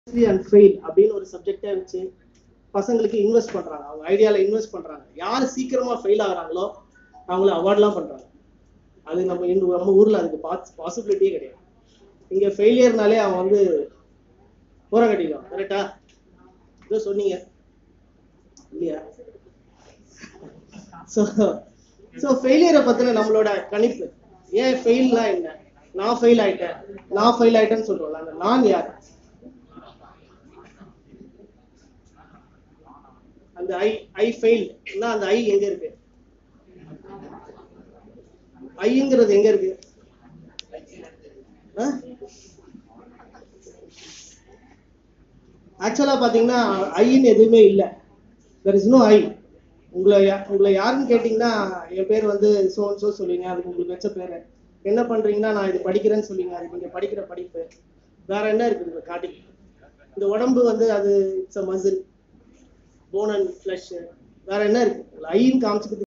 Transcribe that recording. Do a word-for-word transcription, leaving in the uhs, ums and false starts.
and fail அப்படின்னு ஒரு சப்ஜெக்டே வச்சு பசங்களுக்கு இன்வெஸ்ட் பண்றாங்க. அவங்க ஐடியால இன்வெஸ்ட் பண்றாங்க. யார் சீக்கிரமா ஃபெயில் ஆகுறாங்களோ அவங்கள அவார்ட்லாம் பண்றாங்க. அது நம்ம நம்ம ஊர்ல அதுக்கு பாசிபிலிட்டியே கிடையாது. இங்க ஃபெயிலியர்னாலே அவன் வந்து போற கட்டிடுவான். கரெக்டா? இதோ சொன்னீங்க இல்லையா? ஸோ ஸோ ஃபெயிலியரை பத்தின நம்மளோட கணிப்பு. ஏன் ஃபெயில்னா என்ன? நான் ஃபெயில் ஆயிட்டேன் நான் ஃபெயில் ஆயிட்டேன்னு சொல்றோம்ல, அந்த நான் யார்? அந்த ஐ ஐ ஃபெயில்னா அந்த ஐ எங்க இருக்கு? ஐங்கிறது எங்க இருக்கு? ஆக்சுவலா பாத்தீங்கன்னா ஐன்னு எதுவுமே இல்லை. There is no I. உங்களை உங்களை யாருன்னு கேட்டீங்கன்னா என் பேர் வந்து சோ சோ சொல்லுவீங்க. அதுக்கு உங்களுக்கு வச்ச பேரு. என்ன பண்றீங்கன்னா நான் இது படிக்கிறேன்னு சொல்லுவீங்க. அதுக்கு நீங்க படிக்கிற படிப்பு. வேற என்ன இருக்குது காட்டி? இந்த உடம்பு வந்து அது it's a muscle, bone and flesh. வேற என்ன இருக்கு? ஐன்னு காமிச்சுக்கிட்டு